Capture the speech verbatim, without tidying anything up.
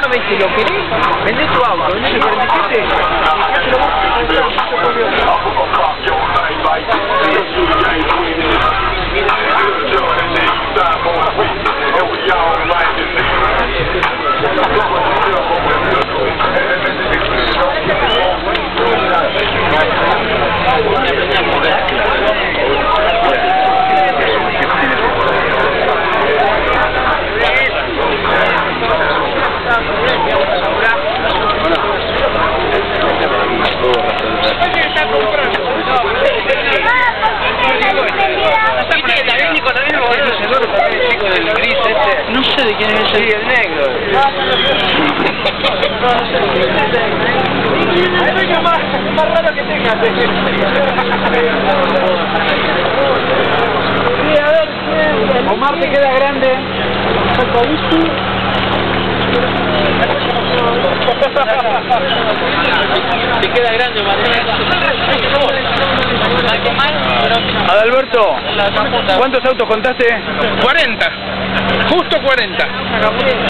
me dice, ¿lo querés? Vendé tu auto, vendé el cuarenta y siete. No sé de quién es ese. Sí, el negro. Es más, más raro que tengas. Sí, a ver, Omar te queda grande. Te queda grande, Adalberto, ¿cuántos autos contaste? cuarenta, justo cuarenta.